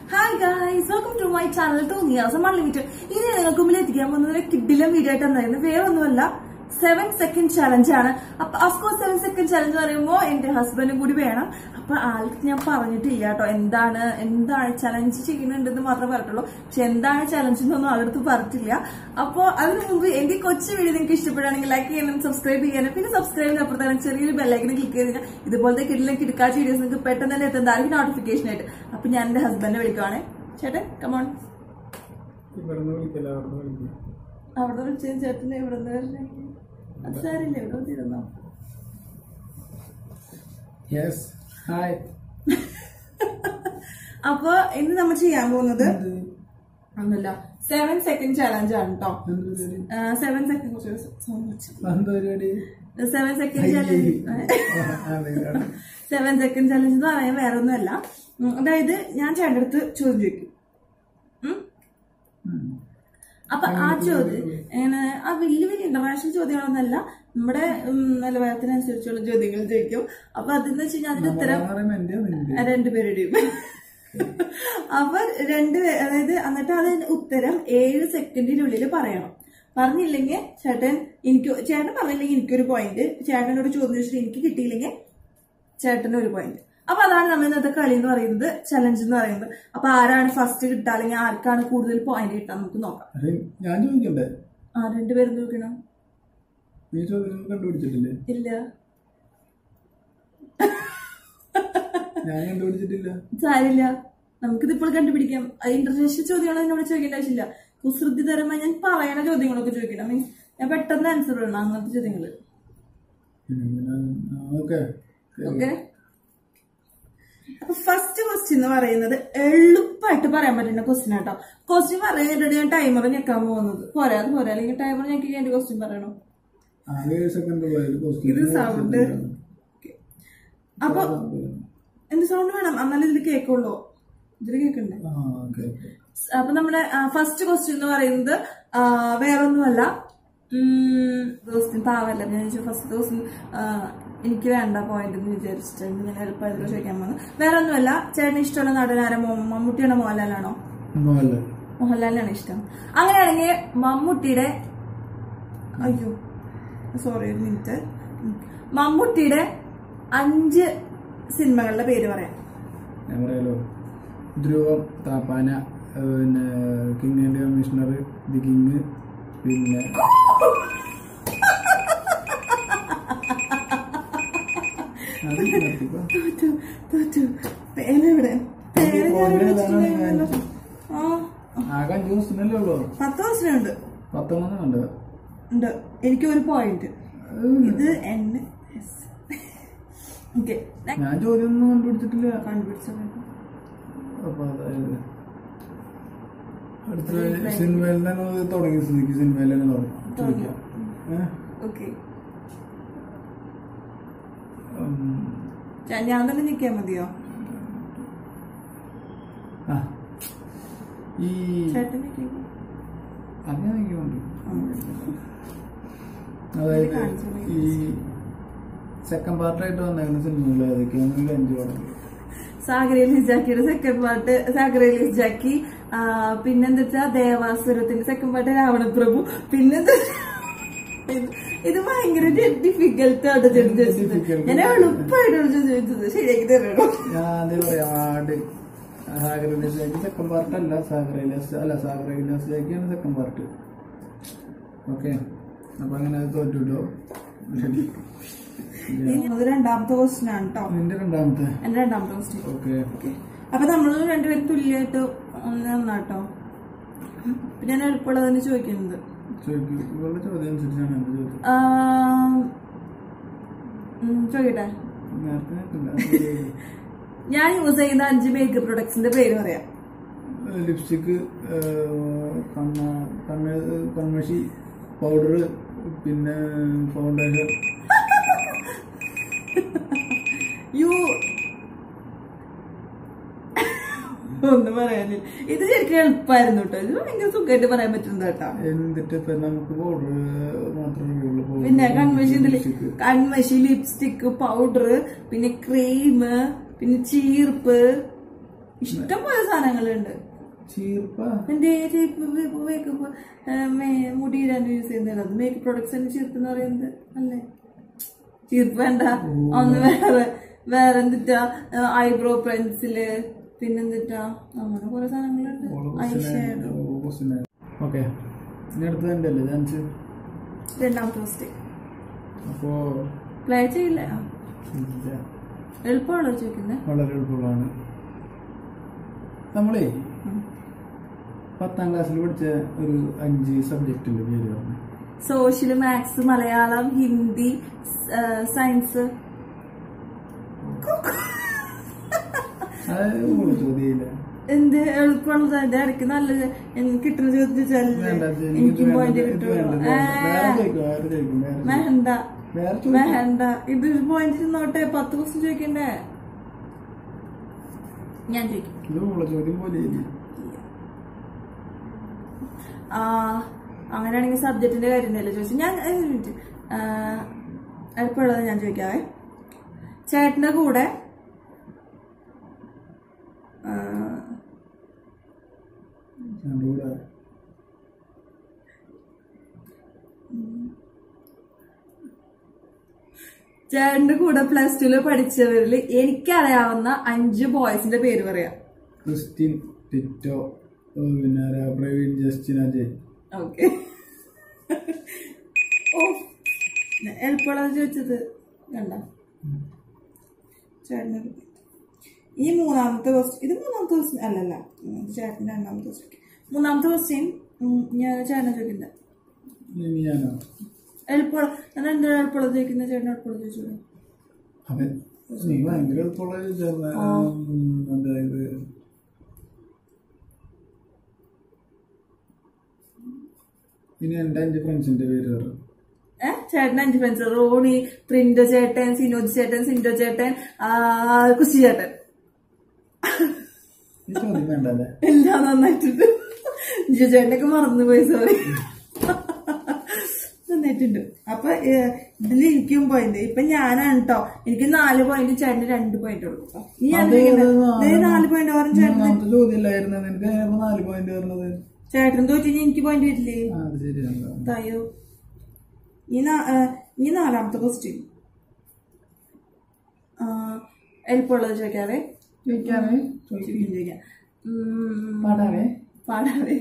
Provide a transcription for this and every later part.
Hi guys, welcome to my channel Tonias Unlimited. ഇനി നിങ്ങൾക്ക് മുന്നിൽ എത്തിക്കാൻ പോകുന്നത് ഒരു കിഡിലം വീഡിയോ ആയിട്ടാണ്. വേറെ ഒന്നുമല്ല, 7 second challenge ആണ്. അപ്പൊ അഫ്കോഴ്സ് 7 second challenge പറയുമ്പോൾ എന്റെ ഹസ്ബൻഡും കൂടി വേണം. അപ്പൊ ആൾക്ക് ഞാൻ പറഞ്ഞിട്ടില്ല കേട്ടോ എന്താണ് ചലഞ്ച് ചെയ്യുന്നുണ്ടെന്ന് മാത്രമേ പറഞ്ഞിട്ടുള്ളൂ. പക്ഷെ എന്താണ് ചലഞ്ച് എന്നൊന്നും ആളടുത്ത് പറഞ്ഞിട്ടില്ല. അപ്പൊ അതിനു മുമ്പ് എന്റെ കൊച്ചു വീഡിയോ നിങ്ങൾക്ക് ഇഷ്ടപ്പെടുകയാണെങ്കിൽ ലൈക്ക് ചെയ്യാനും സബ്സ്ക്രൈബ് ചെയ്യാനും പിന്നെ സബ്സ്ക്രൈബിന് അപ്പുറത്താണ് ചെറിയൊരു ബെല്ലൈക്കനെ ക്ലിക്ക് ചെയ്ത് കഴിഞ്ഞാൽ ഇതുപോലത്തെ കിടക്കാച്ച വീഡിയോസ് നിങ്ങൾക്ക് പെട്ടെന്ന് തന്നെ എത്തുന്നതായിരിക്കും നോട്ടിഫിക്കേഷൻ ആയിട്ട്. അപ്പൊ ഞാൻ എന്റെ ഹസ്ബൻഡിനെ വിളിക്കുവാണേ. ചേട്ടൻ കമോൺ. അവിടെ വിളിച്ച ചേട്ടനെ എവിടെ നിന്ന് വരണേ? അത് സാരില്ല, എവിടെ വന്നിരുന്നോ? അപ്പൊ ഇന്ന് നമ്മൾ ചെയ്യാൻ പോകുന്നത് ഒന്നുമില്ല, 7 second challenge ആണ് കേട്ടോ. 7 second challenge എന്ന് പറയാൻ വേറെ ഒന്നുമല്ല. അതായത് ഞാൻ ചേട്ടൻ്റെ അടുത്ത് ചോദ്യം ചോദിക്കും. അപ്പൊ ആ ചോദ്യം ആ വലിയ ഇന്റർനാഷണൽ ചോദ്യങ്ങളൊന്നല്ല, നമ്മുടെ നിലവാരത്തിനനുസരിച്ചുള്ള ചോദ്യങ്ങൾ ചോദിക്കും. അപ്പൊ അതെന്ന് വെച്ച് കഴിഞ്ഞാൽ അതിന്റെ ഉത്തരം രണ്ടുപേരുടെയും അപ്പൊ അതായത് എന്നിട്ട് അതിന്റെ ഉത്തരം 7 സെക്കൻഡിനുള്ളിൽ പറയണം. പറഞ്ഞില്ലെങ്കിൽ ചേട്ടൻ പറഞ്ഞില്ലെങ്കിൽ എനിക്കൊരു പോയിന്റ്, ചേട്ടനോട് ചോദ്യം ചോദിച്ചിട്ട് എനിക്ക് കിട്ടിയില്ലെങ്കിൽ ചേട്ടന് ഒരു പോയിന്റ്. അപ്പൊ അതാണ് നമ്മൾ ഇന്നത്തെ കളി എന്ന് പറയുന്നത്, ചലഞ്ച് എന്ന് പറയുന്നത്. അപ്പൊ ആരാണ് ഫസ്റ്റ് കിട്ടുക അല്ലെങ്കിൽ ആർക്കാണ് കൂടുതൽ പോയിന്റ് കിട്ടാൻ നമുക്ക് നോക്കാം. ഞാൻ ചോദിക്കണ്ടേ? രണ്ടുപേരും നോക്കണം. കണ്ടുപിടിച്ചിട്ടില്ലേ? ഇല്ല, ഞാൻ കണ്ടുപിടിച്ചിട്ടില്ല. സാരില്ല, നമുക്കിതിപ്പോൾ കണ്ടുപിടിക്കാം. ഇന്റർനാഷണൽ ചോദ്യങ്ങളോ എന്നോട് ചോദിക്കേണ്ട ആവശ്യമില്ല. കുസൃതിതരമായി ഞാൻ പറയണ ചോദ്യങ്ങളൊക്കെ ചോദിക്കണം. മീൻസ് ഞാൻ പെട്ടെന്ന് ആൻസർ ഇടണം അങ്ങനത്തെ ചോദ്യങ്ങള്. ഓക്കെ. അപ്പൊ ഫസ്റ്റ് ക്വസ്റ്റ്യൻ എന്ന് പറയുന്നത് എളുപ്പമായിട്ട് പറയാൻ പറ്റുന്ന ക്വസ്റ്റ്യൻ ആട്ടോ. ക്വസ്റ്റ്യൻ പറയാനായിട്ട് ഞാൻ ടൈമർ ഞെക്കാൻ പോകുന്നത്. പോരാ അല്ലെങ്കിൽ ടൈമർ ഞെക്കി എന്റെ ക്വസ്റ്റ്യൻ പറയണോ? ഇത് സൗണ്ട്. അപ്പൊ എന്ത് സൗണ്ട് വേണം? എന്നാലും ഇതിൽ കേക്കുള്ളൂ. ഇതിൽ കേക്കണ്ടേ? അപ്പൊ നമ്മുടെ ഫസ്റ്റ് ക്വസ്റ്റ്യൻ എന്ന് പറയുന്നത് വേറൊന്നുമല്ല. ക്വസ്റ്റ്യൻ പാവല്ല, ഞാൻ ഫസ്റ്റ് ക്വസ്റ്റ്യൻ എനിക്ക് വേണ്ട പോയിന്റ് എന്ന് വിചാരിച്ചിട്ടുണ്ട്. ഞാൻ എളുപ്പമായിട്ട് ചോദിക്കാൻ പോകുന്നത് വേറെ ഒന്നുമല്ല. ചേട്ടന് ഇഷ്ടമുള്ള നടനാര? മമ്മൂട്ടിയാണോ മോഹൻലാലാണോ? മോഹൻലാലിനാണ് ഇഷ്ടം. അങ്ങനെയാണെങ്കിൽ മമ്മൂട്ടിയുടെ മമ്മൂട്ടിയുടെ 5 സിനിമകളുടെ പേര് പറയാം. ഞാൻ പറയാലോ? ധ്രുവം, താപ്പാന, പിന്നെ king and commissioner, the king, പിന്നെ ആകെ 5 ദിവസത്തിനല്ലേ ഉള്ളൂ? 10 ദിവസമുണ്ട്. 10 ഉണ്ട്. എനിക്ക് ഒരു പോയിന്റ്. ഇത് എന്നെ ഞാൻ ചോദ്യം ഒന്നും കണ്ടുപിടിച്ചിട്ടില്ല. കണ്ടുപിടിച്ചത് അപ്പൊ അതായത് അടുത്ത സിനിമയിൽ തന്നെ തുടങ്ങിയ സ്ഥിതിക്ക് സിനിമയിൽ തന്നെ ചോദിക്കാം. ഞാൻ തന്നെ നിൽക്കാൻ മതിയോ? ഈ അങ്ങനെ നിൽക്കുന്നുണ്ട്. അതായത് ഈ സെക്കൻഡ് പാർട്ടായിട്ട് വന്നേക്കുന്ന സിനിമകൾ ഏതൊക്കെയാണെന്ന് 5 പറഞ്ഞു. സാഗർ റിലീസ് ജാക്കിയുടെ second part Sagar release Jacky. പിന്നെന്താ വെച്ചാ ദേവാസുരത്തിന്റെ സെക്കൻഡ് പാർട്ട് രാവണപ്രഭു. പിന്നെന്താ ഇത് ഭയങ്കര ഡിഫിക്കൽട്ട് ആണ് ചോദിച്ചത്. ഞാൻ എളുപ്പമായിട്ടാണ് ചോദിച്ചത്. ശരിയാക്കി തരണോ? ഞാൻ പറയാം. Sagar release Jacky second part അല്ല, സാഗർ റിലീസ് ജാക്കിയാണ് സെക്കൻഡ് പാർട്ട്. ഓക്കെ. അപ്പൊ അങ്ങനെ തോറ്റുട്ടോ. രണ്ടാമത്തെ ക്വസ്റ്റ്യൻ ആണ് കേട്ടോ. എന്റെ രണ്ടാമത്തെ ക്വസ്റ്റ്യൻ. ഓക്കെ. അപ്പൊ നമ്മൾ രണ്ടുപേരും തുല്യമായിട്ട് നന്നാട്ടോ. ഞാൻ എളുപ്പമുള്ളത് തന്നെ ചോദിക്കുന്നത്. ചോദിക്കട്ടെ? ഞാൻ യൂസ് ചെയ്യുന്ന 5 മേക്കപ്പ് പ്രൊഡക്ട്സിന്റെ പേര് പറയാം. ലിപ്സ്റ്റിക്, കൺമഷി, പൗഡർ, പിന്നെ ഫൗണ്ടേഷൻ. ഒന്നും പറയാനില്ല. ഇത് ശരിക്കും എളുപ്പമായിരുന്നു കേട്ടോ. ഇത് ഭയങ്കര സുഖമായിട്ട് പറയാൻ പറ്റുന്നത് കേട്ടോ. എന്നിട്ട് നമുക്ക് പൗഡർ മാത്രമേ ഉള്ളൂ. പിന്നെ കൺമഷി, ലിപ്സ്റ്റിക്, പൗഡർ, പിന്നെ ക്രീം, പിന്നെ ചീർപ്പ്, ഇഷ്ടം പോലെ സാധനങ്ങളുണ്ട്. എന്റെ മേക്കപ്പ് മുടിയിടാൻ യൂസ് ചെയ്യുന്നത് മേക്കപ്പ് പ്രൊഡക്ട്സിന്റെ ചീർപ്പ് എന്ന് പറയുന്നത് അല്ലേ? ചീർപ്പ് വേണ്ട, ഒന്ന് വേറെ എന്തിട്ടാ ഐബ്രോ പെൻസില്, പിന്നെന്തിട്ടാ അങ്ങനെ കുറെ സാധനങ്ങളുണ്ട്. ഐഷാഡോ. ഓക്കെ, രണ്ടാമത്തെ ഫസ്റ്റ് അപ്പോ പ്ലേ ചെയ്യില്ല. എളുപ്പമാണോ ചോദിക്കുന്നത്? വളരെ എളുപ്പമാണ്. നമ്മളെ 10ാം ക്ലാസ്സിൽ പഠിച്ച ഒരു 5 സബ്ജക്റ്റിന്റെ പേര് പറഞ്ഞു. Social, maths, Malayalam, Hindi, science. ചോദ്യമില്ല. എന്ത് എളുപ്പമുള്ളത്? അതിന്റെ ഇടയ്ക്ക് നല്ലത് കിട്ടുന്ന ചോദിച്ചാൽ എനിക്ക് പോയിന്റ് കിട്ടുമോ? വേണ്ട വേണ്ട, ഇത് പോയിന്റ് നോട്ടെ. 10 ക്വസ്റ്റ്യൻ ചോദിക്കണ്ടേ? ഞാൻ ചോദിക്കും. അങ്ങനെയാണെങ്കിൽ സബ്ജക്റ്റിന്റെ കാര്യം ഉണ്ടല്ലോ ചോദിച്ചു. ഞാൻ എളുപ്പമുള്ളത് ഞാൻ ചോദിക്കാവേ. ചേട്ടന്റെ കൂടെ ചേട്ടന്റെ കൂടെ +2 പഠിച്ചവരിൽ എനിക്കറിയാവുന്ന 5 ബോയ്സിന്റെ പേര് പറയാം. ക്രിസ്ത്യൻ, ടിറ്റോ, പിന്നെ പ്രവീൺ, ജസ്റ്റിൻ, അജയ്. ഓക്കെ, ഓ എളുപ്പമുള്ളത് ചോദിച്ചത് കണ്ട. ചേട്ടന് ഈ മൂന്നാമത്തെ ക്വസ്റ്റ്യൻ, ഇത് മൂന്നാമത്തെ ക്വസ്റ്റ്യൻ അല്ലല്ല, ചേട്ടന്റെ രണ്ടാമത്തെ ക്വസ്റ്റ്യൻ. മൂന്നാമത്തെ ക്വസ്റ്റ്യൻ ഞാൻ ചേട്ടനെ ചോദിക്കുന്നത്. എളുപ്പമുള്ള ഞാൻ എന്താ എളുപ്പമുള്ളത് ചോദിക്കുന്നത്? ചേട്ടൻ എളുപ്പമുള്ളത് ചോദിച്ചോളൂ. ഇനി എന്റെ 5 ഫ്രണ്ട്സിന്റെ പേര് പറഞ്ഞു. ചേട്ടൻ 5 ഫ്രണ്ട്സ്: റോണി, പ്രിൻഡോ ചേട്ടൻ, സിനോജ് ചേട്ടൻ, സിൻഡോ ചേട്ടൻ, കുശി ചേട്ടൻ. എല്ലാം നന്നായിട്ടുണ്ട്. ജിജു ചേട്ടനൊക്കെ മറന്നുപോയി, സോറി. നന്നായിട്ടുണ്ട്. അപ്പൊ ഇതിൽ എനിക്കും പോയിന്റ്. ഇപ്പൊ ഞാനാണ് കേട്ടോ. എനിക്ക് 4 പോയിന്റ്, ചേട്ടന് 2 പോയിന്റ് ഉള്ളൂ. നീ 4 പോയിന്റ് ഓരോ ചേട്ടൻ ചേട്ടൻ തോറ്റി എനിക്ക് പോയിന്റ് വരില്ലേ? തായോ. ഈ 4ാമത്തെ ക്വസ്റ്റ്യൻ എളുപ്പമുള്ളത് ചോദിക്കാവേ. ചോദിക്കാം. പാടാവേ.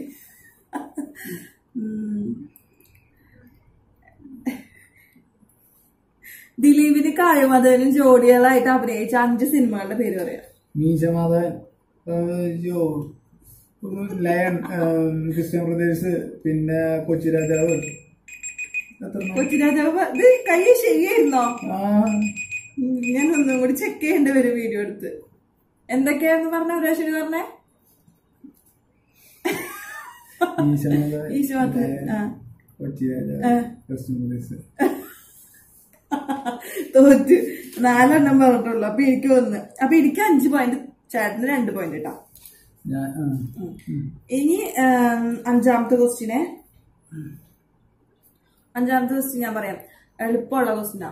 ദിലീപിന് കാവ്യമാധവനും ജോഡികളായിട്ട് അഭിനയിച്ച 5 സിനിമകളുടെ പേര് പറയാം. മീശമാധവൻ, ലയൺ, ക്രിസ്ത്യൻ ബ്രദേഴ്സ്, പിന്നെ കൊച്ചിരാജാവ്. കൊച്ചിരാജാവ് ഇത് കൈ ശരിയായിരുന്നോ? ഞാൻ ഒന്നും കൂടി ചെക്ക് ചെയ്യേണ്ടി വരും വീഡിയോ എടുത്ത്. എന്തൊക്കെയാന്ന് പറഞ്ഞ ഒരു പ്രാവശ്യം പറഞ്ഞേ. തോറ്റ് 4 എണ്ണം പറഞ്ഞിട്ടുള്ളു. അപ്പൊ എനിക്ക് 1. അപ്പൊ എനിക്ക് 5 പോയിന്റ്, ചേട്ടന് 2 പോയിന്റ് കേട്ടോ. ഇനി 5ാമത്തെ ക്വസ്റ്റ്യനെ. 5ാമത്തെ ക്വസ്റ്റ്യൻ ഞാൻ പറയാം. എളുപ്പമുള്ള ക്വസ്റ്റ്യനാ.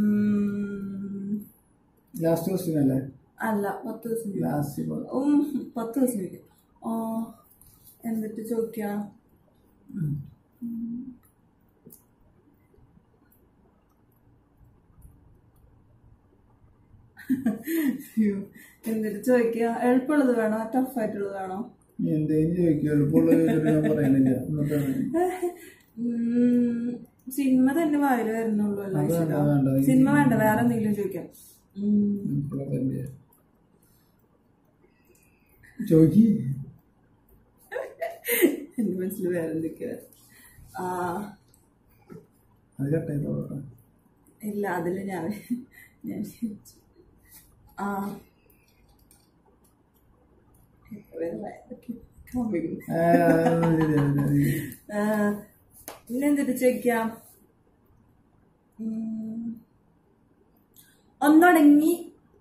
ലാസ്റ്റ് ക്വസ്റ്റ്യൻ അല്ലേ? അല്ല, 10 ക്വസ്റ്റ്യൻ. 10 ക്വസ്റ്റ്യൻ എന്നിട്ട് ചോദിക്കാം. എന്നിട്ട് ചോദിക്കുക. എളുപ്പമുള്ളത് വേണോ ടഫ് ആയിട്ടുള്ളത് വേണോ? സിനിമ തന്നെ വായിൽ വരുന്നുള്ളൂ അല്ലേ? സിനിമ വേണ്ട, വേറെ എന്തെങ്കിലും ചോദിക്കാം. എന്റെ മനസ്സിൽ വേറെ എന്തൊക്കെയാ? ഇല്ല, അതില് ഞാൻ പിന്നെന്തിട്ട് ചോദിക്കാം. ഒന്നടങ്ങി.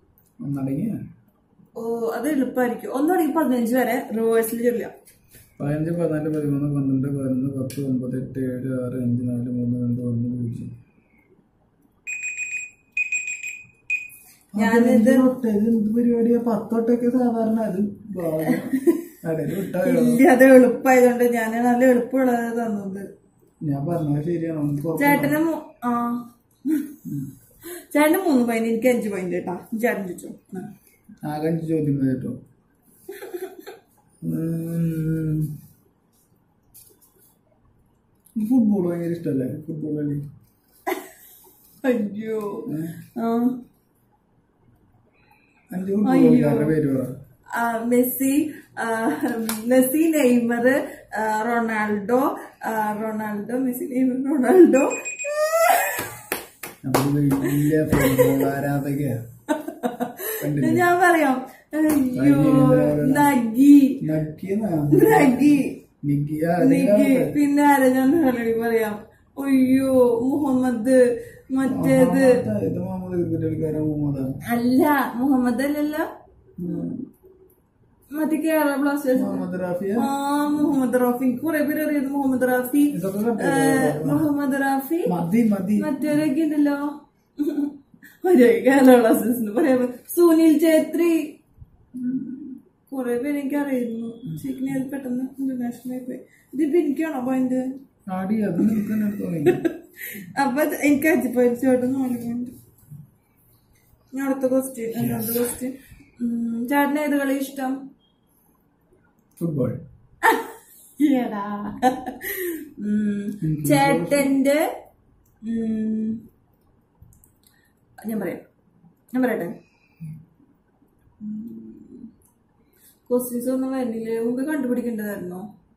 ഓ, അത് എളുപ്പമായിരിക്കും. ഒന്നടങ്ങി 15 വരെ റിവേഴ്സിൽ ചൊല്ലാം. 15, 14, 13, 12, 11, 10, 9, 8, 7, 6, 5, 4, 3, 2, 1, 0. ഞാനിത് എന്ത് പരിപാടിയാ? 10 വട്ടൊക്കെ സാധാരണ അത് ഇല്ല, അത് എളുപ്പമായതുകൊണ്ട് ഞാൻ നല്ല എളുപ്പമുള്ളത് തന്നത്. ഞാൻ പറഞ്ഞത് ശരിയാണോ? ചേട്ടന് ചേട്ടന് 3 പോയിന്റ്, എനിക്ക് 5 പോയിന്റ് കേട്ടാ. ചേട്ടൻ ചോദിച്ചോ. ആകെ 5 ചോദ്യം കേട്ടോ. ഫുട്ബോൾ ഭയങ്കര ഇഷ്ടല്ലേ? ഫുട്ബോൾ കളി. അയ്യോ 5 ഫുട്ബോളുകാരുടെ പേര് പറ. Messi, Neymar, Ronaldo, Messi, Neymar, Ronaldo. വലിയ ഫുട്ബോൾ ആരാധകയാ. ഞാൻ പറയാം. അയ്യോ നഗി, പിന്നെ ആരാ ഞാൻ പറയാം. അയ്യോ മുഹമ്മദ്, മറ്റേത് അല്ല, മുഹമ്മദ് അല്ലല്ലോ, മറ്റേ കേരള ബ്ലാസ്റ്റേഴ്സ്. മുഹമ്മദ് റാഫി. കുറെ പേര് അറിയത് മുഹമ്മദ് റാഫി, മറ്റേരൊക്കെ ഉണ്ടല്ലോ. ഒരേ കേരള ബ്ലാസ്റ്റേഴ്സിന് പറയാ. സുനിൽ ഛേത്രി, കുറെ പേര് എനിക്ക് അറിയുന്നു. ശരിക്കും പെട്ടെന്ന് ഇന്റർനാഷണൽ ആയി പോയി. ഇതിപ്പോ എനിക്കാണോ പോയിന്റ്? അപ്പൊ എനിക്ക് 5 പോയിന്റ്, ചേട്ടൻ 4 പോയിന്റ്. ഞാൻ അടുത്ത ക്വസ്റ്റ്യൻ. ചേട്ടന് ഏത് കളി ഇഷ്ടം? ഫുട്ബോൾ. ചേട്ടന്റെ ഞാൻ പറയട്ടെ. ക്വസ്റ്റ്യൻസ് ഒന്നും വരുന്നില്ലേ? മുമ്പ് കണ്ടുപിടിക്കേണ്ടതായിരുന്നോ?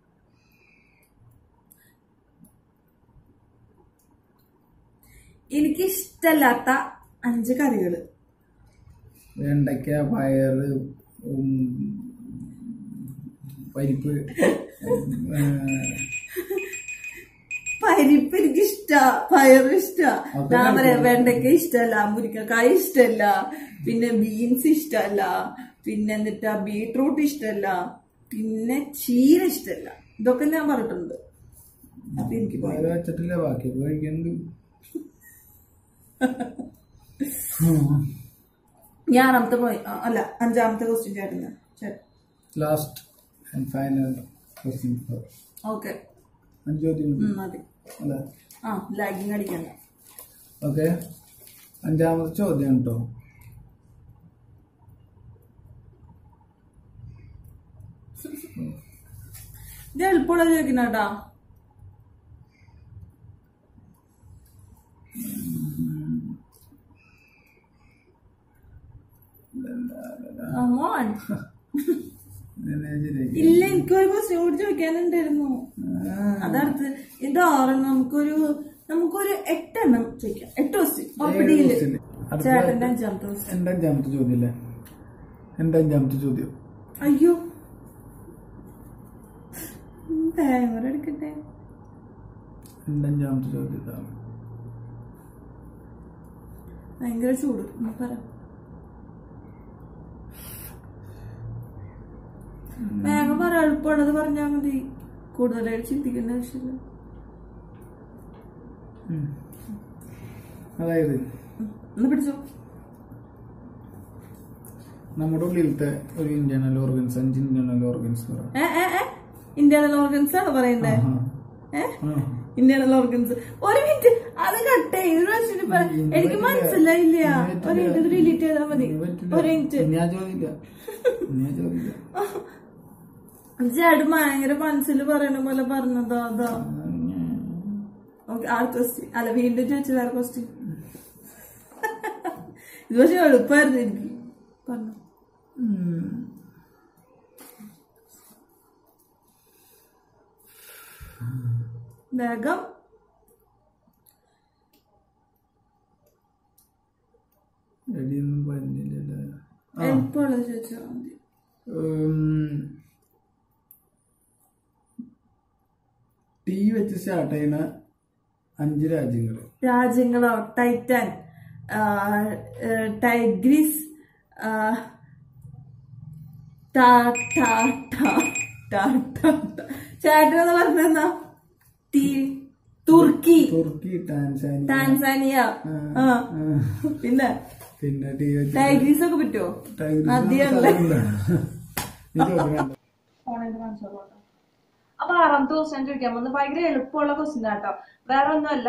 എനിക്കിഷ്ടല്ലാത്ത 5 കറികള്. വെണ്ടയ്ക്ക, പയറ്, പരിപ്പ്. പരിപ്പ് എനിക്കിഷ്ട, പയറ് ഇഷ്ട. ഞാൻ പറയാം, വെണ്ടയ്ക്ക ഇഷ്ടല്ല, മുരിങ്ങക്കായ ഇഷ്ടല്ല, പിന്നെ ബീൻസ് ഇഷ്ടല്ല, പിന്നെ എന്നിട്ടാ ബീട്രൂട്ട് ഇഷ്ടല്ല, പിന്നെ ചീര ഇഷ്ടല്ല. ഇതൊക്കെ ഞാൻ പറഞ്ഞിട്ടുണ്ട്. അപ്പൊ എനിക്ക് വെച്ചിട്ടില്ല, ബാക്കി കഴിക്കുന്നുണ്ട്. ഞാൻ 5ാമത്തെ ക്വസ്റ്റ്യൻ ചേട്ടന്. Last and final question. Okay, 5 ചോദ്യം മതി. അല്ലേ? ലാഗിങ് അടിക്കണ്ട. ഓക്കെ, 5ാമത്തെ ചോദ്യം കേട്ടോ. ഇത് എളുപ്പമുള്ള ചോദിക്കണേട്ടാ. ഇല്ല, എനിക്കൊരു ക്വസ്റ്റ്യൻ കൂടി ചോദിക്കാനുണ്ടായിരുന്നു. അതടുത്ത് ഇത് 6. നമുക്കൊരു 8 എണ്ണം ചോദിക്കാം. 8 ക്വസ്റ്റ്യൻ. ചേട്ടന്റെ 5ാമത്തെ ക്വസ്റ്റ്യൻ. എന്റെ 5ാമത്തെ ചോദ്യം അല്ലേ? എന്റെ 5ാമത്തെ ചോദ്യം. അയ്യോ, എടുക്കട്ടെ. എന്റെ 5ാമത്തെ ചോദ്യം ഇതാണ്. ഭയങ്കര ചൂട്. പറ. വേഗം പറ, എളുപ്പമുള്ളത് പറഞ്ഞാൽ മതി. കൂടുതലായിട്ട് ചിന്തിക്കേണ്ട ആവശ്യമില്ല. അതായത് ഒന്ന് പിടിച്ചോ. നമ്മുടെ ഉള്ളിലത്തെ ഒരു internal organs, 5 internal organs. Internal organs ആണ് പറയണ്ടേ? Internal organs. 1 മിനിറ്റ്, അത് കട്ടെ. എനിക്ക് മനസ്സിലായില്ല. ഒരു മിനിറ്റ് ഡിലീറ്റ് ചെയ്താൽ മതി. 1 മിനിറ്റ്. ഞാൻ ചോദിക്കില്ല. ചേട്ടൻ ഭയങ്കര മനസ്സിൽ പറയണ പോലെ പറഞ്ഞതോ അതോ? ഓക്കെ, ആ ക്വസ്റ്റ്യൻ അല്ല, വീണ്ടും ചോദിച്ചു വേറെ ക്വസ്റ്റ്യൻ. ഇത് പക്ഷെ എളുപ്പമായിരുന്നു എനിക്ക്. പറഞ്ഞു. വേഗം. എളുപ്പമുള്ളത് ചോദിച്ചാൽ മതി. ടി വെച്ച് സ്റ്റാർട്ട് ചെയ്യുന്ന 5 രാജ്യങ്ങളോ? ടൈറ്റാൻ, ടൈഗ്രിസ്, ചേട്ടനെന്ന് പറഞ്ഞെന്നാ? തുർക്കി, ടാൻസാനിയ, പിന്നെ പിന്നെ ടൈഗ്രീസ് ഒക്കെ പറ്റുമോ? അപ്പൊ 6ാമത്തെ ക്വസ്റ്റ്യൻ ചോദിക്കാൻ പോകുന്നത് ഭയങ്കര എളുപ്പമുള്ള ക്വസ്റ്റ്യൻ ആട്ടോ. വേറെ ഒന്നുമല്ല,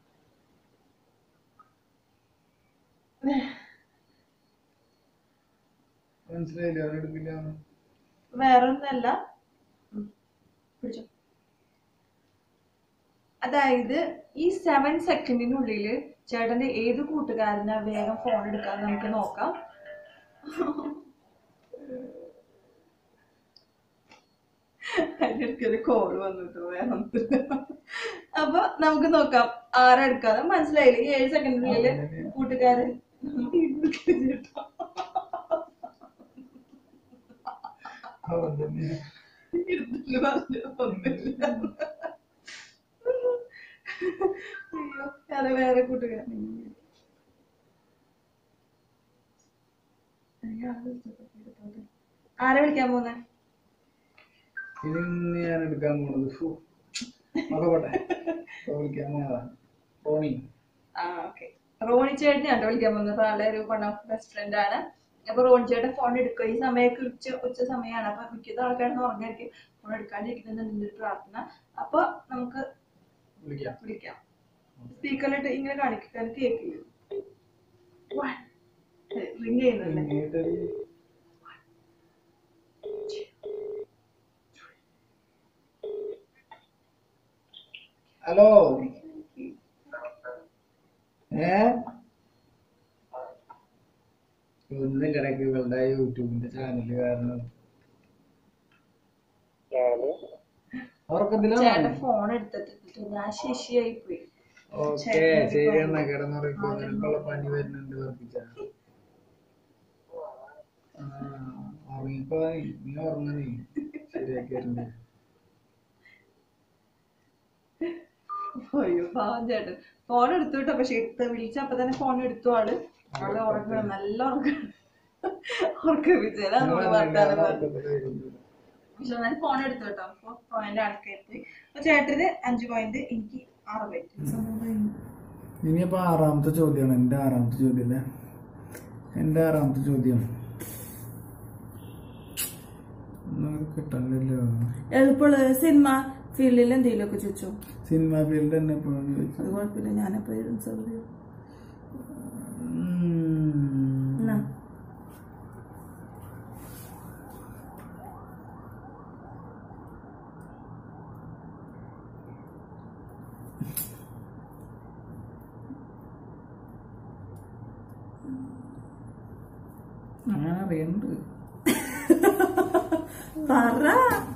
വേറൊന്നല്ല, പിടിച്ചോ. അതായത് ഈ 7 സെക്കൻഡിനുള്ളില് ചേട്ടന്റെ ഏത് കൂട്ടുകാരനാ വേഗം ഫോൺ എടുക്കാന്ന് നമുക്ക് നോക്കാം. അതിനൊരു കോള് വന്നിട്ട് വേറെ. അപ്പൊ നമുക്ക് നോക്കാം ആരാ എടുക്കാതെ. മനസ്സിലായില്ലേ? ഈ 7 സെക്കൻഡിനുള്ളില് കൂട്ടുകാരൻ അയ്യോ വേറെ കൂട്ടുകാരൻ ആരെ വിളിക്കാൻ പോകുന്നേ? ഞാൻ എടുക്കാൻ പോണത് റോണി ചേട്ടനെയാണ് വിളിക്കാൻ പോകുന്നത്. ആളെ ഒരു വൺ ഓഫ് ബെസ്റ്റ് ഫ്രണ്ട് ആണ്. അപ്പൊ റോണി ചേട്ടൻ ഫോൺ എടുക്കുക. ഈ സമയമൊക്കെ ഉച്ച സമയമാണ്. അപ്പൊ മിക്കത് ആൾക്കാരൊന്നും ഉറങ്ങായിരിക്കും. ഫോൺ എടുക്കാണ്ടിരിക്കുന്നത് നിന്റെ ഒരു പ്രാർത്ഥന. അപ്പൊ നമുക്ക് വിളിക്കാം. സ്പീക്കറിലിട്ട് ഇങ്ങനെ കാണിക്കാൻ കേൾക്കില്ല. റിങ് ചെയ്യുന്നല്ലേ? ഹലോ, ഒന്നും കിടക്ക് ഇവളുടെ യൂട്യൂബിന്റെ ചാനല് കാരണം ഫോൺ എടുത്തിട്ട് ഞാൻ ശശിയായി പോയി. ഓക്കെ ശരി എന്നാ കിടന്നുറങ്ങിക്കോളുള്ള പനി വരുന്നുണ്ട് വർദ്ധിച്ച. ഉറങ്ങിക്കോ, നീ ഉറങ്ങണേ, ശരിയാക്കി വരണ്ടേ. അയ്യോ പാവം ചേട്ടൻ ഫോൺ എടുത്തു കേട്ടോ. പക്ഷെ വിളിച്ചപ്പോ തന്നെ ഫോൺ എടുത്തു. ആള് ഉറങ്ങണം, നല്ല ഉറക്കം ഫോൺ എടുത്തു കേട്ടോ. 4 പോയിന്റ് ആൾക്കാർക്ക്. അപ്പൊ ചേട്ടന് 5 പോയിന്റ്, എനിക്ക് 6 പോയിന്റ്. ഇനിയിപ്പോ 6ാമത്തെ ചോദ്യമാണ്. എന്റെ 6ാമത്തെ ചോദ്യം അല്ലേ? എന്റെ 6ാമത്തെ ചോദ്യം കിട്ടണ്ടല്ലോ. എളുപ്പമുള്ള സിനിമ ഫീൽഡിൽ എന്തെങ്കിലും ഒക്കെ ചോദിച്ചോ? സിനിമ ഫീൽഡ് തന്നെ എപ്പോഴും ചോദിച്ചു. അത് കുഴപ്പമില്ല, ഞാനപ്പോ അങ്ങനെ അറിയണ്ട്. പറ.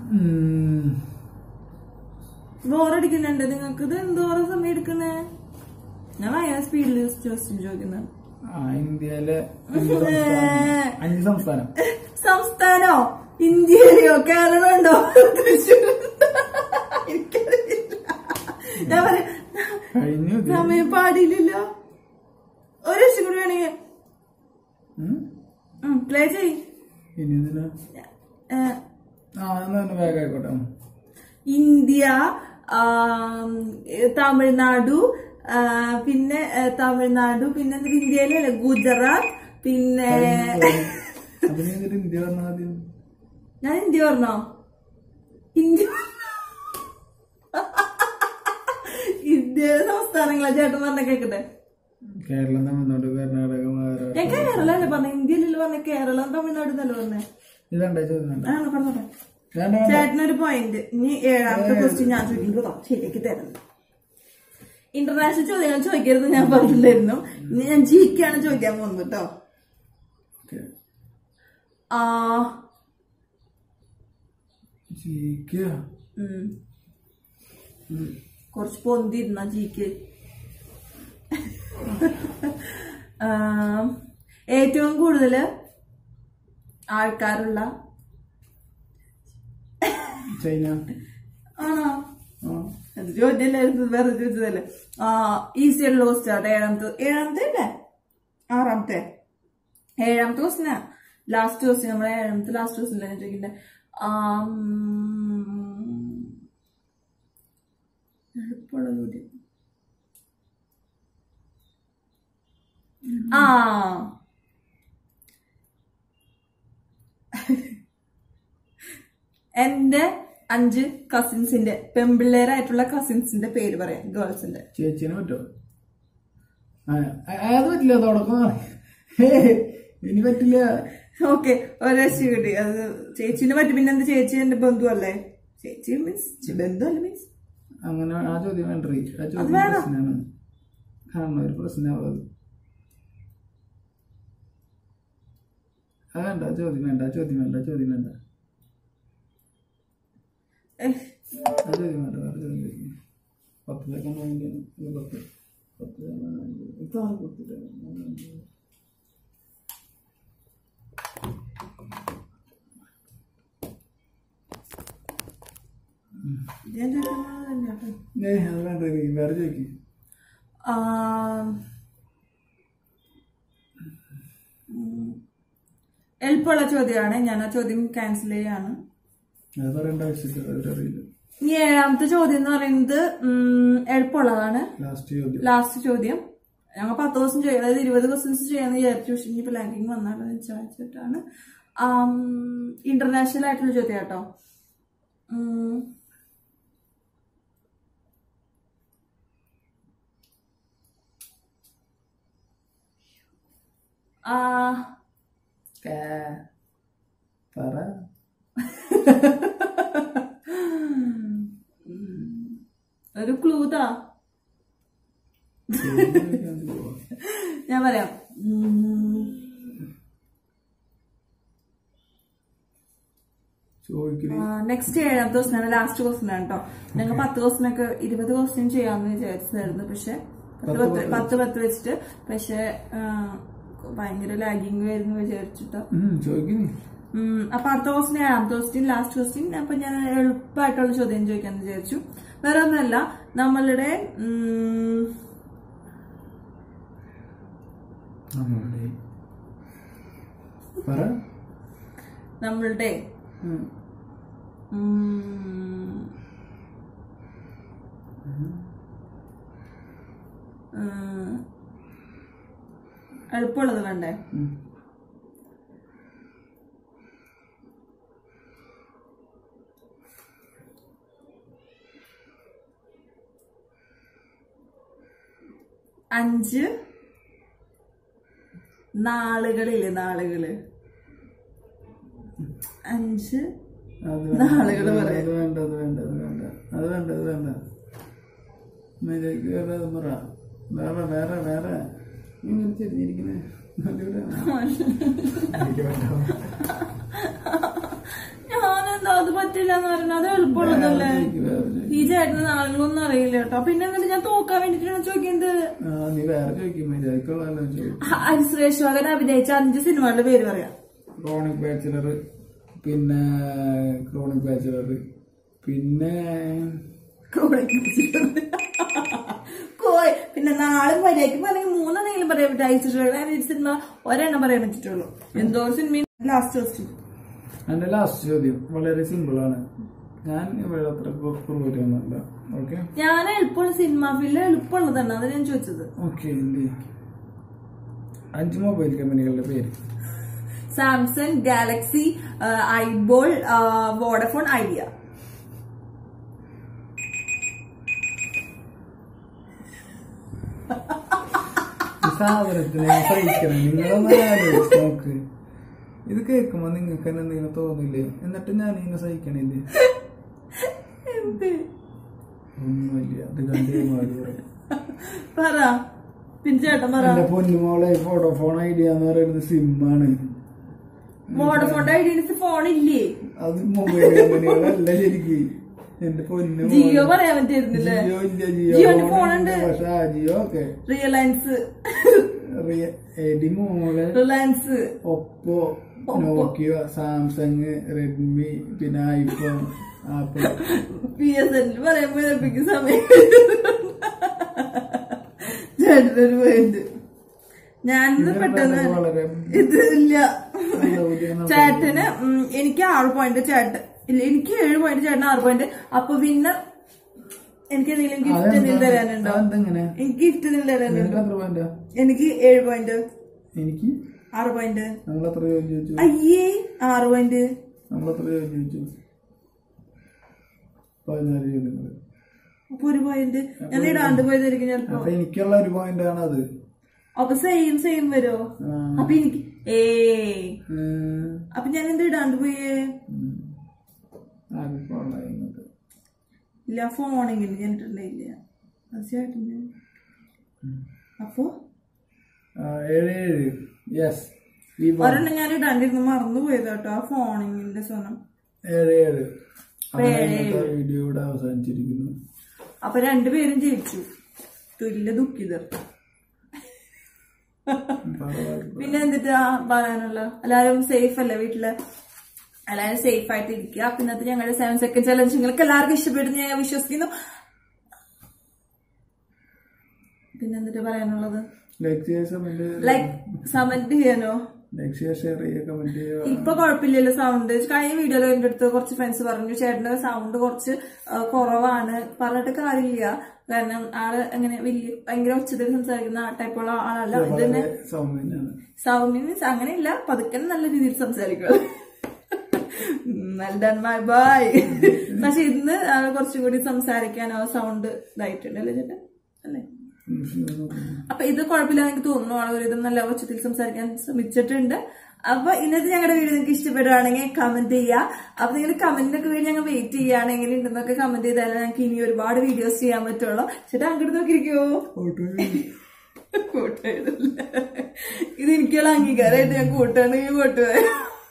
ബോറടിക്കുന്നുണ്ട് നിങ്ങൾക്ക്? ഇത് എന്തോരം സമയം എടുക്കുന്നേ? ഞാൻ ഭയങ്കര സ്പീഡിൽ ചോദിക്കുന്നത്. ഇന്ത്യയിലെ 5 സംസ്ഥാനം. സംസ്ഥാനോ? ഇന്ത്യയിലെയോ? കേരളം ഉണ്ടോ? തൃശ്ശൂർ? ഞാൻ പറയാം സമയം പാടില്ലല്ലോ. ഒരു ലക്ഷം കൂടി വേണമെങ്കിൽ പ്ലേ ചെയ്. വേഗായിക്കോട്ടെ. ഇന്ത്യ, തമിഴ്നാടു, പിന്നെ ഇന്ത്യയിലല്ലേ ഗുജറാത്ത്, പിന്നെ ഇന്ത്യ പറഞ്ഞാൽ ഞാൻ ഇന്ത്യ പറഞ്ഞോ? ഇന്ത്യയിലെ സംസ്ഥാനങ്ങളാ ചേട്ടൻ പറഞ്ഞ കേക്കട്ടെ. കേരളം, തമിഴ്നാട്, കർണാടക, മഹാരാഷ്ട്ര. ഞാൻ കേരളല്ലേ പറഞ്ഞ? ഇന്ത്യയിലല്ലേ പറഞ്ഞ? കേരളം തമിഴ്നാട് എന്നല്ലേ പറഞ്ഞേ? ചേട്ടനൊരു പോയിന്റ്. ഇനി 7ാമത്തെ ക്വസ്റ്റ്യൻ ഞാൻ ചോദിക്കുമ്പോ ശരിയാക്കി തരുന്നു. ഇന്റർനാഷണൽ ചോദ്യങ്ങൾ ചോദിക്കരുത് ഞാൻ പറഞ്ഞില്ലായിരുന്നു. ഇനി ഞാൻ ജിക്കാണ് ചോദിക്കാൻ പോകുന്നത് കേട്ടോ. കുറച്ച് പൊന്തിരുന്ന ജിക്ക്. ഏറ്റവും കൂടുതല് ആൾക്കാരുള്ള ചൈന ആണോ? ചോദ്യല്ലായിരുന്നു, വേറെ ചോദിച്ചതല്ലേ. ഈസി ആയിട്ടുള്ള ക്വസ്റ്റ്യൻ. 7ാമത്തെ അല്ലേ? 6ാമത്തെ 7ാമത്തെ ക്വസ്റ്റ്യനാ. Last question. നമ്മളെ 7ാമത്തെ ലാസ്റ്റ് ക്വസ്റ്റ്യൻ തന്നെ ചോദിക്കണ്ടേ. എളുപ്പമുള്ള ചോദ്യം. എന്റെ 5 കസിൻസിന്റെ പെമ്പിള്ളേരായിട്ടുള്ള കസിൻസിന്റെ പേര് പറയാം. ഗേൾസിന്റെ. ചേച്ചിനെ പറ്റോ? അത് പറ്റില്ല, തുടക്കം ഇനി പറ്റില്ല. ഓക്കെ, ഒരാഴ്ച കിട്ടി. അത് ചേച്ചിനെ പറ്റും. പിന്നെ എന്താ, ചേച്ചി എന്റെ ബന്ധു അല്ലേ? ചേച്ചി മീൻസ് ബന്ധു അല്ല മീൻസ് അങ്ങനെ. ആ ചോദ്യം വേണ്ട, ആ ചോദ്യം പ്രശ്നമാണ്. കാരണം ഒരു പ്രശ്നമാവത്. വേണ്ട, ചോദ്യം വേണ്ട, ചോദ്യം വേണ്ട, ചോദ്യം വേണ്ട, ചോദ്യം വേണ്ട. വേറെ ചോദ്യം ചോദിക്കും. 10 സെക്കൻഡ് വാങ്ങിക്കാണ്. 10 ഇതാണ് കൊടുത്തില്ല. അത് വേണ്ട, വേറെ ചോദിക്കും. എളുപ്പമുള്ള ചോദ്യമാണ്. ഞാൻ ആ ചോദ്യം ക്യാൻസൽ ചെയ്യാണ്. അത് പറയേണ്ട ആവശ്യമില്ല, അവരറിയില്ല. ഈ 7ാമത്തെ ചോദ്യം എന്ന് പറയുന്നത് എളുപ്പമുള്ളതാണ്. ലാസ്റ്റ് ചോദ്യം. ഞങ്ങൾ 10 ദിവസം ചെയ്യും, അതായത് 20 ക്വസ്റ്റ്യൻസ് ചെയ്യാന്ന് വിചാരിച്ചു. പക്ഷെ ഇനിയിപ്പോ ലാൻഡിങ് വന്നാലോ എന്ന് വിചാരിച്ചിട്ടാണ്. ഇന്റർനാഷണൽ ആയിട്ടുള്ള ചോദ്യം കേട്ടോ. ഒരു ക്ലൂതാ ഞാൻ പറയാം. നെക്സ്റ്റ് 7ാമത്തെ ക്വസ്റ്റ്യൻ ലാസ്റ്റ് ക്വസ്റ്റ്യൻ ആണ് കേട്ടോ. ഞങ്ങൾ 10 ക്വസ്റ്റ്യനൊക്കെ 20 ക്വസ്റ്റ്യൻ ചെയ്യാമെന്ന് വിചാരിച്ചതായിരുന്നു. പക്ഷെ 10 വെച്ചിട്ട് പക്ഷെ ഭയങ്കര ലാഗിങ് വരുന്നു വിചാരിച്ചിട്ടോ. അപ്പൊ അടുത്ത ക്വസ്റ്റ്യൻ 7ാമത്തെ ക്വസ്റ്റ്യൻ ലാസ്റ്റ് ക്വസ്റ്റ്യൻ. അപ്പൊ ഞാൻ എളുപ്പമായിട്ടുള്ള ചോദ്യം ചോദിക്കാന്ന് വിചാരിച്ചു. വേറെ ഒന്നല്ല, നമ്മളുടെ എളുപ്പമുള്ളത് വേണ്ടേ? അഞ്ച് നാളുകളില് 5 നാളുകള് പറയാം. ഞാനെന്താ അത് പറ്റില്ല എന്ന് പറയുന്നത്? അത് എളുപ്പമുള്ളതല്ലേ? ഈ ചേട്ടന് നാളുകളൊന്നും അറിയില്ല കേട്ടോ. പിന്നെ എന്നിട്ട് ഞാൻ തോക്കാൻ വേണ്ടിട്ടാണ് ചോദിക്കുന്നത്. ഹരിശ്രേഷ്വാകൻ അഭിനയിച്ച 5 സിനിമകളുടെ പേര് പറയാം. ക്രോണിക് ബാച്ചിലർ, പിന്നെ ക്രോണിക് ബാച്ചിലർ, പിന്നെ പിന്നെ നാളും മര്യാദയ്ക്ക് പറഞ്ഞെങ്കിൽ 3 എണ്ണെങ്കിലും പറയാൻ പറ്റും. ഐശ്വര്യ സിനിമ ഒരെണ്ണം പറയാൻ പറ്റിട്ടുള്ളൂ. എന്തോ സിനിമ. Last question. എന്റെ ലാസ്റ്റ് ചോദ്യം വളരെ സിമ്പിൾ ആണ്. ഞാൻ ഇവിടെ അത്ര പ്രൂവൊന്നുമല്ല. ഓക്കെ, ഞാൻ എളുപ്പമുള്ള സിനിമ ഫീൽഡ് എളുപ്പമുള്ളതാണ്, അത് ഞാൻ ചോദിച്ചത്. ഓക്കെ, 5 മൊബൈൽ കമ്പനികളുടെ പേര്. Samsung, Galaxy, iBall, Vodafone, Idea. സാധനത്തിന് സഹിക്കണം. നിങ്ങളൊന്നും നോക്ക്. ഇത് കേൾക്കുമ്പോ നിങ്ങൾക്ക് തന്നെ എന്തെങ്കിലും തോന്നില്ലേ? എന്നിട്ട് ഞാൻ ഇങ്ങനെ സഹിക്കണില്ലേ? ഒന്നുമില്ല, അത് കണ്ടേ പറ. പിന്നെ ചേട്ടൻ പറ. എന്റെ പൊന്നുമോളെ, വോഡഫോൺ ഐഡിയ എന്ന് പറയുന്നത് സിമ്മാണ്. Vodafone idea ഫോണില്ലേ? അത് മൊബൈൽ കമ്പനികളല്ല ശരിക്കും. എന്റെ പൊന്നു ജിയോ പറയാൻ പറ്റിയിരുന്നില്ലേ? ജിയോ ഇല്ല, ജിയോന്റെ ഫോണുണ്ട്. പക്ഷെ ആ ജിയോ ഒക്കെ Reliance, Reliance, Oppo, Nokia, Samsung, Redmi, പിന്നെ ഐഫോൺ, ആപ്പിൾ, PSN പറയുമ്പോ സമയം ചേട്ടനൊരു പോയിന്റ്. ഞാനിത് പെട്ടെന്ന് ഇത് ഇല്ല. ചേട്ടന് എനിക്ക് 6 പോയിന്റ്, ചേട്ടൻ ഇല്ല എനിക്ക് 7 പോയിന്റ്, ചേട്ടന് 6 പോയിന്റ്. അപ്പൊ പിന്നെ എനിക്ക് എന്തെങ്കിലും ഗിഫ്റ്റ് എന്തെങ്കിലും തരാനുണ്ടോ? എനിക്ക് ഗിഫ്റ്റ് എന്തെങ്കിലും തരാനുണ്ടോ? എനിക്ക് 7 പോയിന്റ്, എനിക്ക് 6 പോയിന്റ്. നമ്മൾ എത്ര ചോദിച്ചു? അയ്യേ 6 പോയിന്റ്. നമ്മൾ എത്ര ചോദിച്ചു? 14 ചോദ്യങ്ങൾ. അപ്പൊ 1 പോയിന്റ്. ഞാൻ ഇടാണ്ട് പോയതായിരിക്കും ചിലപ്പോ. അപ്പൊ എനിക്കുള്ള 1 പോയിന്റ് ആണ് അത്. അപ്പൊ സെയിം വരുമോ? അപ്പൊ എനിക്ക് അപ്പൊ ഞാൻ എന്ത് ഇടാണ്ട് പോയേ? ഇല്ല, ഫോണെങ്കിലും ഞാൻ ഇട്ടിട്ടില്ല. തീർച്ചയായിട്ടും. അപ്പൊ 7 ഒരെണ്ണം ഞാൻ ഇടാണ്ടിരുന്ന് മറന്നു പോയത് കേട്ടോ, ആ ഫോണിങ്ങിന്റെ സ്വനം. 7 വീഡിയോ ഇവിടെ അവസാനിച്ചിരിക്കുന്നു. അപ്പൊ 2 പേരും ജയിച്ചു. തുല്യ ദുഃഖിതർ. പിന്നെ എന്തിട്ടാ പറയാനുള്ള? എല്ലാരും സേഫ് അല്ലേ വീട്ടില്? എല്ലാരും സേഫ് ആയിട്ട് ഇരിക്കുക. പിന്നത്തെ ഞങ്ങളുടെ 7 സെക്കൻഡ് ചലഞ്ച് നിങ്ങൾക്ക് എല്ലാവർക്കും ഇഷ്ടപ്പെടുന്നു ഞാൻ വിശ്വസിക്കുന്നു. പിന്നെന്തിട്ട് പറയാനുള്ളത്? ലൈക്ക് കമന്റ് ചെയ്യാനോ? ഇപ്പൊ കുഴപ്പമില്ലല്ലോ സൗണ്ട്? കഴിഞ്ഞ വീഡിയോയിൽ എന്റെ അടുത്ത് കുറച്ച് ഫ്രണ്ട്സ് പറഞ്ഞു ചേട്ടന്റെ സൗണ്ട് കുറച്ച് കുറവാണ്. പറഞ്ഞിട്ട് കാര്യമില്ല, കാരണം ആള് എങ്ങനെ വലിയ ഭയങ്കര ഉച്ചത്തിൽ സംസാരിക്കുന്ന ആ ടൈപ്പുള്ള ആളല്ല. ഇത് തന്നെ സൗമ്യ മീൻസ് അങ്ങനെയില്ല, പതുക്കെ നല്ല രീതിയിൽ സംസാരിക്കുക. My boy. പക്ഷെ ഇന്ന് കുറച്ചും കൂടി സംസാരിക്കാനോ സൗണ്ട് ഇതായിട്ടുണ്ട് അല്ലേ ചേട്ടൻ? അല്ലേ? അപ്പൊ ഇത് കുഴപ്പമില്ല എനിക്ക് തോന്നുന്നു. ആളുകൾ നല്ല ഉച്ചത്തിൽ സംസാരിക്കാൻ ശ്രമിച്ചിട്ടുണ്ട്. അപ്പൊ ഇന്നത്തെ ഞങ്ങളുടെ വീഡിയോ നിങ്ങൾക്ക് ഇഷ്ടപ്പെടുകയാണെങ്കിൽ കമന്റ് ചെയ്യുക. അപ്പൊ നിങ്ങൾ കമന്റിനൊക്കെ വേണ്ടി ഞങ്ങൾ വെയിറ്റ് ചെയ്യുകയാണ്. എങ്ങനെയുണ്ടെന്നൊക്കെ കമന്റ് ചെയ്താലും ഞങ്ങൾക്ക് ഇനി ഒരുപാട് വീഡിയോസ് ചെയ്യാൻ പറ്റുള്ളൂ. ചേട്ടാ അങ്ങോട്ട് നോക്കിയിരിക്കുവോ? കൂട്ടുകാരില്ല, ഇത് എനിക്കുള്ള അംഗീകാരമായിട്ട് ഞാൻ കൂട്ടുകയാണെങ്കിൽ കൂട്ടുകാർ.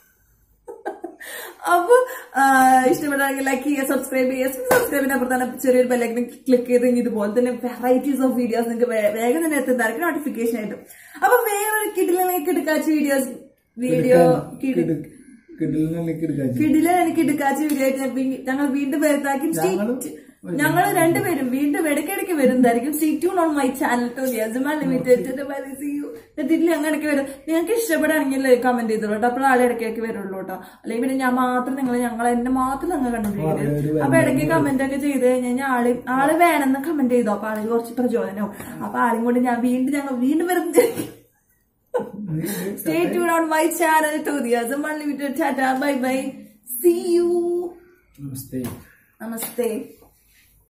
അപ്പൊ ഇഷ്ടപ്പെട്ടാണെങ്കിൽ ലൈക്ക് ചെയ്യുക, സബ്സ്ക്രൈബ് ചെയ്യുക. സബ്സ്ക്രൈബിന് അപ്പുറത്താണ് ചെറിയൊരു ബെല്ലൈക്കൻ ക്ലിക്ക് ചെയ്ത് ഇതുപോലെ തന്നെ വെറൈറ്റീസ് ഓഫ് വീഡിയോസ് നിങ്ങൾക്ക് വേഗം തന്നെ എത്തുന്നതായിരിക്കും നോട്ടിഫിക്കേഷൻ ആയിട്ടും. അപ്പൊ വേറൊരു കിടിലൊക്കെ വീഡിയോസ് കിടില എനിക്ക് എടുക്കാച്ച വീഡിയോ ആയിട്ട് ഞങ്ങൾ വീണ്ടും വരുന്നതായിരിക്കും. ഞങ്ങൾ രണ്ടുപേരും വീണ്ടും ഇടയ്ക്കിടയ്ക്ക് വരുന്നതായിരിക്കും. Stay tune on my channel to Asman limited. ഇതിൽ അങ്ങനെയൊക്കെ വരും. നിങ്ങൾക്ക് ഇഷ്ടപ്പെടുകയാണെങ്കിൽ കമന്റ് ചെയ്തോളൂ കേട്ടോ. അപ്പോൾ ആളെ ഇടയ്ക്കൊക്കെ വരുള്ളൂ കേട്ടോ. അല്ലെങ്കിൽ പിന്നെ ഞാൻ മാത്രം ഞങ്ങൾ എന്നെ മാത്രം നിങ്ങൾ കണ്ടുപിടിക്കുന്നത്. അപ്പൊ ഇടയ്ക്ക് കമന്റ് ഒക്കെ ചെയ്ത് കഴിഞ്ഞാൽ ആള് വേണമെന്ന് കമന്റ് ചെയ്തോ. അപ്പൊ ആളിന് കുറച്ച് പ്രചോദനവും. അപ്പൊ ആളും കൊണ്ട് ഞങ്ങൾ വീണ്ടും വരുന്നതായിരിക്കും. Stay tuned on my channel to the Azam Unlimited. Tata, bye bye. See you. Namaste. Namaste.